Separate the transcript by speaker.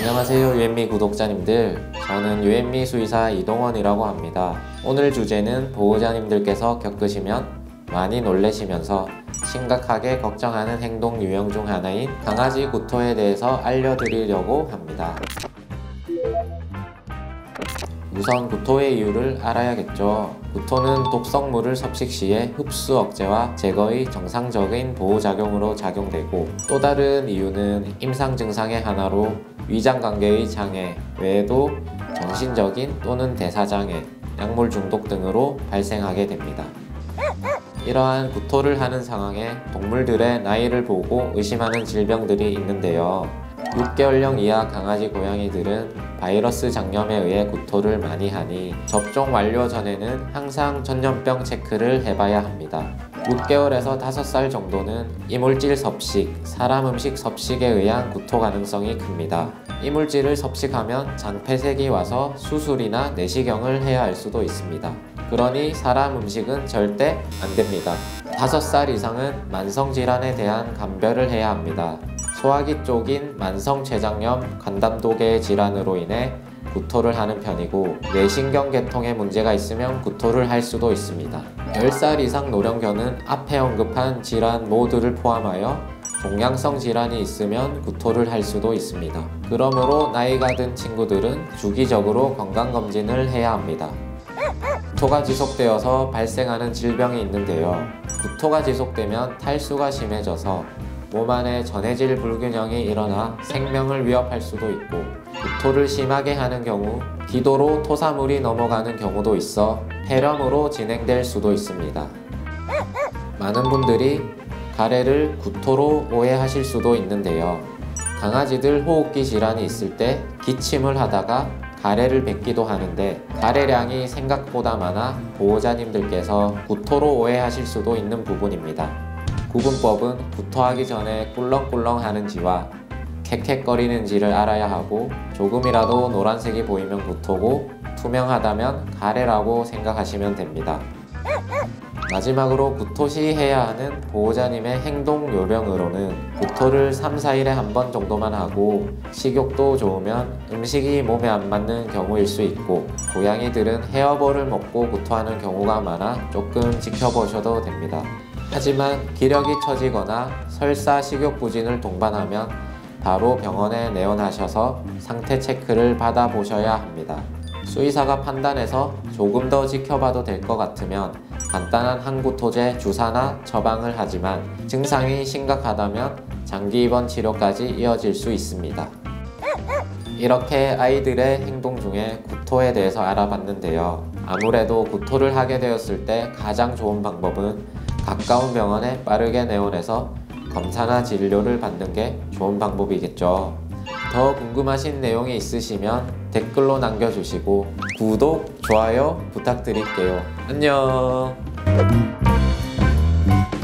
Speaker 1: 안녕하세요 유앤미 구독자님들, 저는 유앤미 수의사 이동원이라고 합니다. 오늘 주제는 보호자님들께서 겪으시면 많이 놀라시면서 심각하게 걱정하는 행동 유형 중 하나인 강아지 구토에 대해서 알려드리려고 합니다. 우선 구토의 이유를 알아야겠죠. 구토는 독성물을 섭식 시에 흡수 억제와 제거의 정상적인 보호작용으로 작용되고, 또 다른 이유는 임상 증상의 하나로 위장관계의 장애 외에도 정신적인 또는 대사장애, 약물 중독 등으로 발생하게 됩니다. 이러한 구토를 하는 상황에 동물들의 나이를 보고 의심하는 질병들이 있는데요. 6개월령 이하 강아지, 고양이들은 바이러스 장염에 의해 구토를 많이 하니 접종 완료 전에는 항상 전염병 체크를 해봐야 합니다. 6개월에서 5살 정도는 이물질 섭식, 사람 음식 섭식에 의한 구토 가능성이 큽니다. 이물질을 섭식하면 장폐색이 와서 수술이나 내시경을 해야 할 수도 있습니다. 그러니 사람 음식은 절대 안 됩니다. 5살 이상은 만성질환에 대한 감별을 해야 합니다. 소화기 쪽인 만성췌장염, 간담도계 질환으로 인해 구토를 하는 편이고, 뇌신경계통에 문제가 있으면 구토를 할 수도 있습니다. 10살 이상 노령견은 앞에 언급한 질환 모두를 포함하여 종양성 질환이 있으면 구토를 할 수도 있습니다. 그러므로 나이가 든 친구들은 주기적으로 건강검진을 해야 합니다. 구토가 지속되어서 발생하는 질병이 있는데요. 구토가 지속되면 탈수가 심해져서 몸 안에 전해질 불균형이 일어나 생명을 위협할 수도 있고, 구토를 심하게 하는 경우 기도로 토사물이 넘어가는 경우도 있어 폐렴으로 진행될 수도 있습니다. 많은 분들이 가래를 구토로 오해하실 수도 있는데요. 강아지들 호흡기 질환이 있을 때 기침을 하다가 가래를 뱉기도 하는데, 가래량이 생각보다 많아 보호자님들께서 구토로 오해하실 수도 있는 부분입니다. 구분법은 구토하기 전에 꿀렁꿀렁 하는지와 캑캑거리는지를 알아야 하고, 조금이라도 노란색이 보이면 구토고 투명하다면 가래라고 생각하시면 됩니다. 마지막으로 구토 시 해야 하는 보호자님의 행동 요령으로는 구토를 3-4일에 한 번 정도만 하고, 식욕도 좋으면 음식이 몸에 안 맞는 경우일 수 있고, 고양이들은 헤어볼을 먹고 구토하는 경우가 많아 조금 지켜보셔도 됩니다. 하지만 기력이 처지거나 설사 식욕부진을 동반하면 바로 병원에 내원하셔서 상태 체크를 받아보셔야 합니다. 수의사가 판단해서 조금 더 지켜봐도 될 것 같으면 간단한 항구토제 주사나 처방을 하지만, 증상이 심각하다면 장기 입원 치료까지 이어질 수 있습니다. 이렇게 아이들의 행동 중에 구토에 대해서 알아봤는데요. 아무래도 구토를 하게 되었을 때 가장 좋은 방법은 가까운 병원에 빠르게 내원해서 검사나 진료를 받는 게 좋은 방법이겠죠. 더 궁금하신 내용이 있으시면 댓글로 남겨주시고 구독, 좋아요 부탁드릴게요. 안녕.